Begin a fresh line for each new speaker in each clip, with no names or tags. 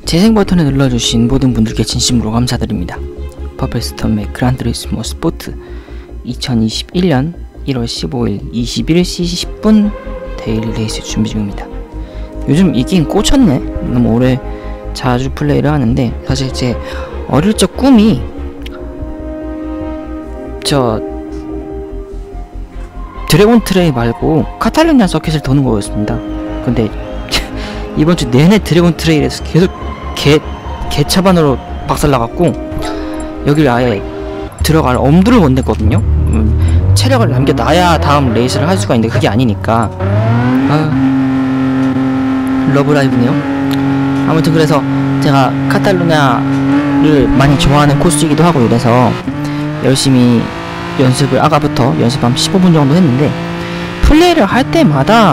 재생 버튼을 눌러주신 모든 분들께 진심으로 감사드립니다. 퍼플스톰의 그란투리스모 스포트 2021년 1월 15일 21시 10분 데일리 레이스 준비 중입니다. 요즘 이 게임 꽂혔네. 너무 오래 자주 플레이를 하는데, 사실 제 어릴 적 꿈이 드래곤 트레이 말고 카탈루냐 서킷을 도는 거였습니다. 근데 이번 주 내내 드래곤 트레이에서 계속 개차반으로 박살나갖고 여기를 아예 들어갈 엄두를 못 냈거든요. 체력을 남겨놔야 다음 레이스를 할 수가 있는데 그게 아니니까. 러브라이브네요. 아무튼 그래서 제가 카탈루냐를 많이 좋아하는 코스이기도 하고 이래서 열심히 연습을 아까부터 연습 한 15분 정도 했는데, 플레이를 할 때마다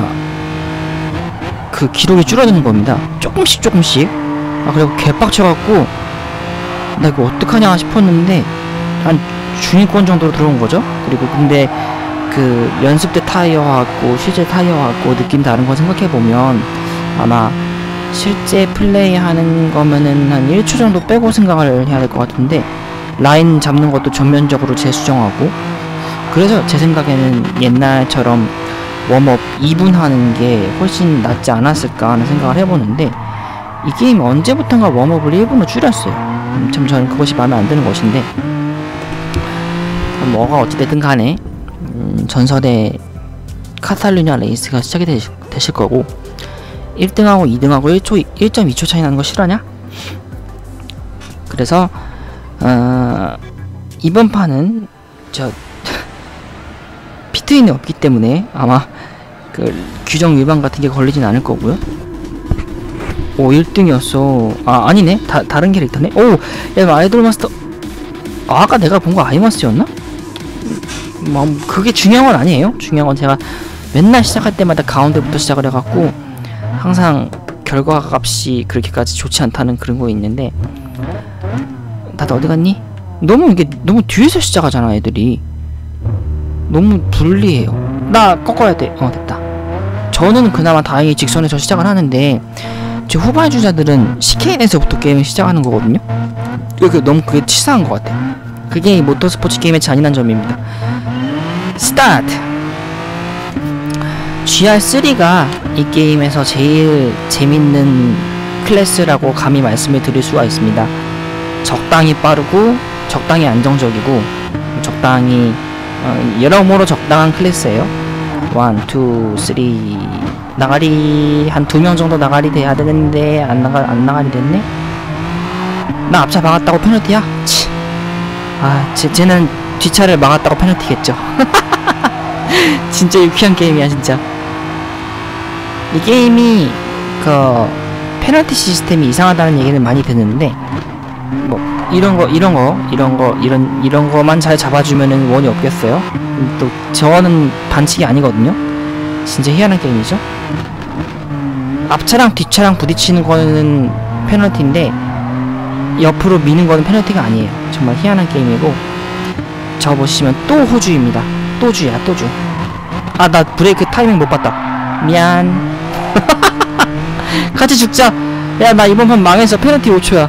그 기록이 줄어드는 겁니다. 조금씩. 그리고 개빡쳐갖고 나 이거 어떡하냐 싶었는데 한 중위권 정도로 들어온 거죠. 그리고 근데 그 연습 때 타이어하고 실제 타이어하고 느낌 다른 거 생각해보면 아마 실제 플레이 하는 거면은 한 1초 정도 빼고 생각을 해야 될 것 같은데, 라인 잡는 것도 전면적으로 재수정하고, 그래서 제 생각에는 옛날처럼 웜업 2분 하는 게 훨씬 낫지 않았을까 하는 생각을 해보는데, 이 게임 언제부턴가 웜업을 1분으로 줄였어요. 참 저는 그것이 마음에 안 드는 것인데, 뭐가 어찌됐든 간에 전설의 카탈루냐 레이스가 시작이 되실 거고, 1등하고 2등하고 1.2초 차이 나는 거 싫어하냐? 그래서 이번 판은 피트인이 없기 때문에 아마 그 규정 위반 같은 게 걸리진 않을 거고요. 오, 1등이었어. 아니네. 다른 캐릭터네. 오, 야, 아이돌 마스터. 아까 내가 본 거 아이마스였나? 뭐 그게 중요한 건 아니에요. 중요한 건 제가 맨날 시작할 때마다 가운데부터 시작을 해갖고 항상 결과 값이 그렇게까지 좋지 않다는 그런 거 있는데, 다들 어디 갔니? 너무 뒤에서 시작하잖아. 애들이 너무 불리해요. 나 꺾어야 돼. 됐다. 저는 그나마 다행히 직선에서 시작을 하는데, 제 후반 주자들은 CKN에서부터 게임을 시작하는 거거든요. 너무 그게 치사한 것 같아. 그게 이 모터스포츠 게임의 잔인한 점입니다. 스타트! GR3가 이 게임에서 제일 재밌는 클래스라고 감히 말씀을 드릴 수가 있습니다. 적당히 빠르고 적당히 안정적이고 적당히 여러모로 적당한 클래스예요. 1, 2, 3 나가리 한 2명 정도 나가리 돼야 되는데 안 나가리 됐네. 나 앞차 막았다고 페널티야? 치. 쟤는 뒷차를 막았다고 페널티겠죠. 진짜 유쾌한 게임이야 진짜. 이 게임이 그 페널티 시스템이 이상하다는 얘기는 많이 듣는데, 뭐 이런 거만 잘 잡아주면은 원이 없겠어요. 또 저는 반칙이 아니거든요. 진짜 희한한 게임이죠. 앞차랑 뒷차랑 부딪히는 거는 페널티인데 옆으로 미는 거는 페널티가 아니에요. 정말 희한한 게임이고, 저 보시면 또 호주입니다. 또주야, 또주. 나 브레이크 타이밍 못 봤다. 미안. 같이 죽자. 야, 나 이번 판 망해서 페널티 5초야.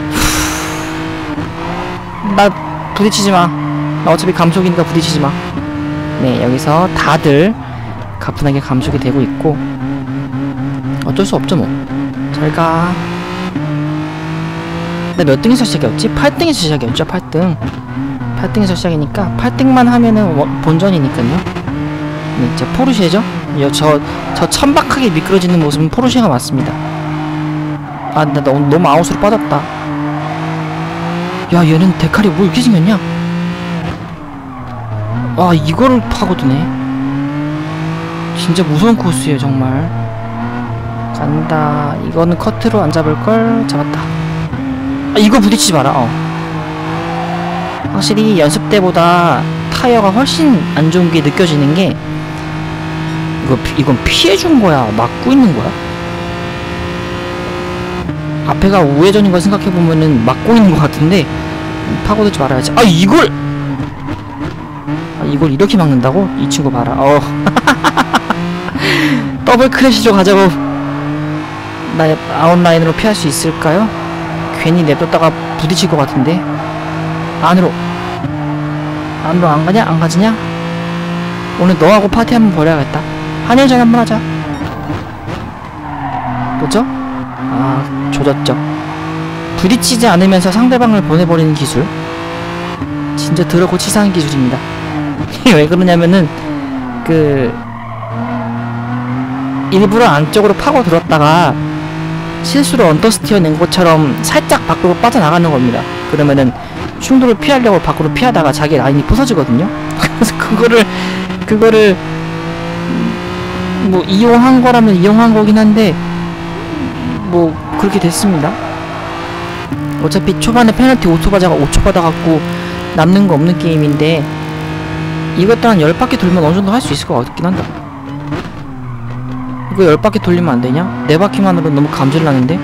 나 부딪히지 마. 나 어차피 감속이니까 부딪히지 마. 네, 여기서 다들 가뿐하게 감속이 되고 있고, 어쩔 수 없죠 뭐. 잘 가. 나 몇 등에서 시작이었지? 8등에서 시작이었죠. 8등에서 시작이니까 8등만 하면은 본전이니까요. 네, 저 포르쉐죠? 저 천박하게 미끄러지는 모습은 포르쉐가 맞습니다. 나 너무 아웃으로 빠졌다. 야, 얘는 데칼이 뭐 이렇게 생겼냐? 이거를 파고드네. 진짜 무서운 코스예요 정말. 간다. 이거는 커트로 안 잡을걸. 잡았다. 이거 부딪히지 마라. 확실히 연습 때보다 타이어가 훨씬 안 좋은 게 느껴지는 게, 이건 피해준 거야? 막고 있는 거야? 앞에가 우회전인 걸 생각해보면은 막고 있는 것 같은데, 파고들지 말아야지. 이걸 이렇게 막는다고? 이 친구 봐라. 더블 크래시죠 가자고. 나 아웃라인으로 피할 수 있을까요? 괜히 냅뒀다가 부딪힐 것 같은데. 안으로 안 가냐? 안 가지냐? 오늘 너하고 파티 한번 벌여야겠다. 한일전 한번 하자. 뭐죠? 아, 조졌죠. 부딪히지 않으면서 상대방을 보내버리는 기술. 진짜 더럽고 치사한 기술입니다. 왜 그러냐면은 일부러 안쪽으로 파고 들었다가 실수로 언더스티어 낸 것처럼 살짝 밖으로 빠져나가는 겁니다. 그러면은 충돌을 피하려고 밖으로 피하다가 자기 라인이 부서지거든요. 그래서 그거를 뭐 이용한 거라면 이용한 거긴 한데 뭐 그렇게 됐습니다. 어차피 초반에 페널티 5초 받아갖고 남는 거 없는 게임인데 이것도 한 10바퀴 돌면 어느 정도 할 수 있을 것 같긴 한다. 이거 10바퀴 돌리면 안 되냐? 4바퀴만으로 너무 감질나는데?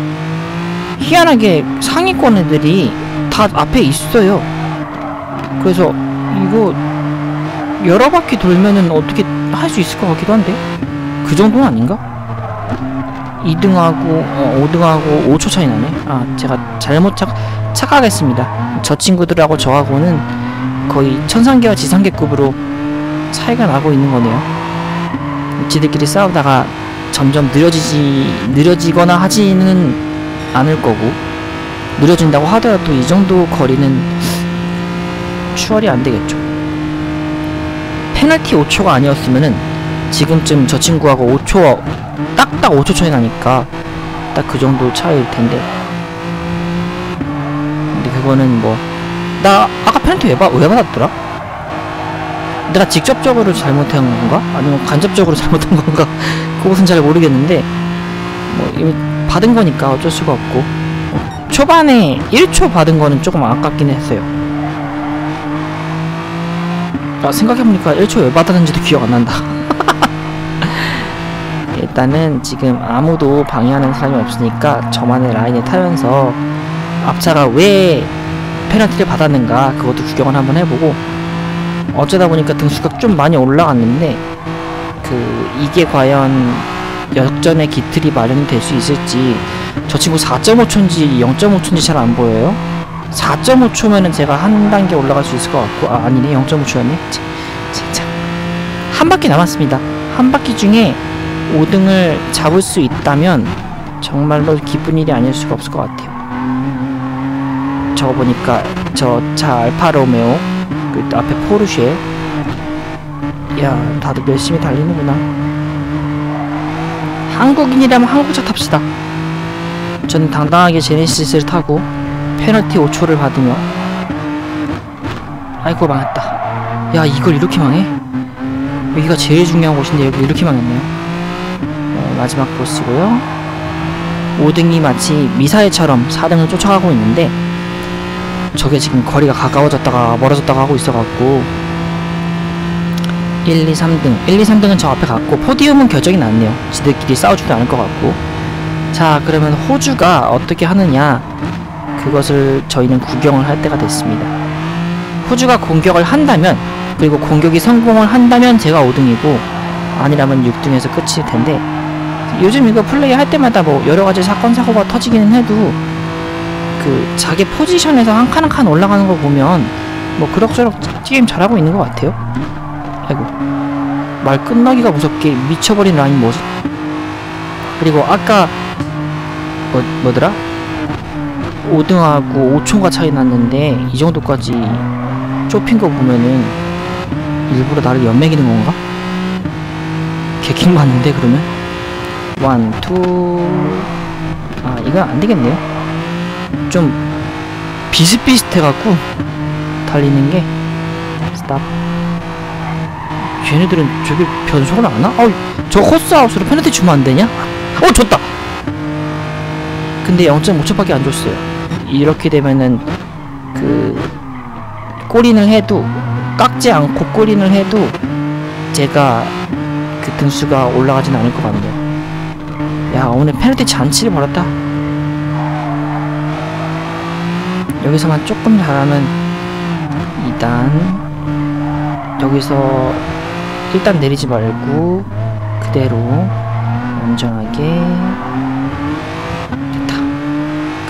희한하게 상위권 애들이 다 앞에 있어요. 그래서 이거 여러 바퀴 돌면은 어떻게 할 수 있을 것 같기도 한데? 그 정도는 아닌가? 2등하고 5등하고 5초 차이 나네. 아, 제가 잘못 착각했습니다. 저 친구들하고 저하고는 거의 천상계와 지상계급으로 차이가 나고 있는 거네요. 지들끼리 싸우다가 점점 느려지거나 하지는 않을 거고, 느려진다고 하더라도 이 정도 거리는 추월이 안 되겠죠. 페널티 5초가 아니었으면은 지금쯤 저 친구하고 5초, 딱딱 5초 차이 나니까 딱 그 정도 차이일 텐데. 근데 그거는 뭐, 나 아까 페널티 왜 받았더라? 내가 직접적으로 잘못한 건가? 아니면 간접적으로 잘못한 건가? 그것은 잘 모르겠는데 뭐 이미 받은 거니까 어쩔 수가 없고, 초반에 1초 받은 거는 조금 아깝긴 했어요. 아, 생각해보니까 1초 왜 받았는지도 기억 안 난다. 일단은 지금 아무도 방해하는 사람이 없으니까 저만의 라인에 타면서 앞차가 왜 페널티를 받았는가 그것도 구경을 한번 해보고, 어쩌다 보니까 등수가 좀 많이 올라갔는데 이게 과연 역전의 기틀이 마련이 될 수 있을지. 저 친구 4.5초인지 0.5초인지 잘 안 보여요. 4.5초면은 제가 한 단계 올라갈 수 있을 것 같고, 아, 아니네, 0.5초였네. 진짜 한 바퀴 남았습니다. 한 바퀴 중에 5등을 잡을 수 있다면 정말로 기쁜 일이 아닐 수가 없을 것 같아요. 저거 보니까 저 차 알파로메오, 그 앞에 포르쉐, 야, 다들 열심히 달리는구나. 한국인이라면 한국차 탑시다. 저는 당당하게 제네시스를 타고 페널티 5초를 받으며, 아이고 망했다. 야, 이걸 이렇게 망해? 여기가 제일 중요한 곳인데 여기 이렇게 망했네요. 마지막 보스고요. 5등이 마치 미사일처럼 4등을 쫓아가고 있는데 저게 지금 거리가 가까워졌다가 멀어졌다가 하고 있어갖고 1, 2, 3등 1, 2, 3등은 저 앞에 갔고, 포디움은 결정이 났네요. 지들끼리 싸우지도 않을 것 같고. 자, 그러면 호주가 어떻게 하느냐, 그것을 저희는 구경을 할 때가 됐습니다. 호주가 공격을 한다면, 그리고 공격이 성공을 한다면 제가 5등이고 아니라면 6등에서 끝일 텐데, 요즘 이거 플레이 할 때마다 뭐 여러가지 사건 사고가 터지기는 해도 자기 포지션에서 한 칸 한 칸 올라가는 거 보면 뭐 그럭저럭 게임 잘하고 있는 것 같아요. 아이고, 말 끝나기가 무섭게 미쳐버린 라인 뭐지? 그리고 아까 뭐더라? 5등하고 5초가 차이 났는데 이 정도까지 좁힌 거 보면은 일부러 나를 연맥이는 건가? 개킹 맞는데 그러면? 1, 2... 아, 이건 안 되겠네요. 좀 비슷비슷해갖고 달리는 게. 스탑. 쟤네들은 저기 변속을 안 하나? 저 코스하우스로 페널티 주면 안 되냐? 줬다! 근데 0.5초밖에 안 줬어요. 이렇게 되면은 꼬린을 해도, 깎지 않고 꼬린을 해도 제가 등수가 올라가진 않을 것 같네요. 야, 오늘 페널티 잔치를 벌였다. 여기서만 조금 잘하면 2단, 여기서 일단 내리지 말고 그대로 안전하게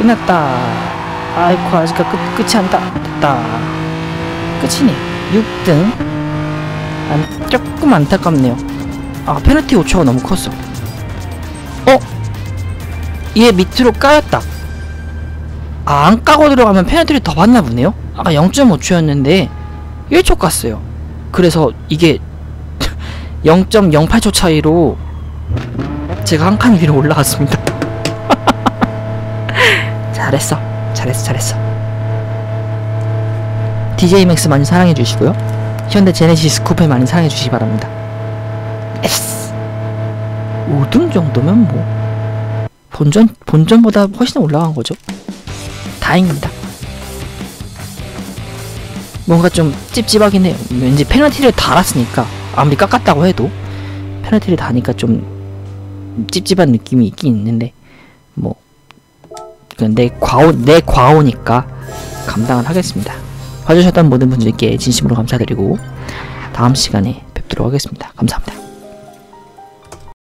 끝났다. 아이쿠, 아직 끝이 안다. 됐다. 끝이네. 6등. 조금 안타깝네요. 아, 페널티 5초가 너무 컸어. 얘 밑으로 까였다. 아, 안 까고 들어가면 페널티를 더 받나 보네요. 아까 0.5초였는데 1초 깠어요. 그래서 이게 0.08초 차이로 제가 한 칸 위로 올라갔습니다. 잘했어. DJ 맥스 많이 사랑해 주시고요. 현대 제네시스 쿠페 많이 사랑해 주시기 바랍니다. 에스. 5등 정도면 뭐 본전보다 훨씬 올라간 거죠. 다행입니다. 뭔가 좀 찝찝하긴 해요. 왠지 페널티를 달았으니까, 아무리 깎았다고 해도 페널티를 다니까 좀 찝찝한 느낌이 있긴 있는데, 뭐 내 과오니까 감당을 하겠습니다. 봐주셨던 모든 분들께 진심으로 감사드리고 다음 시간에 뵙도록 하겠습니다. 감사합니다.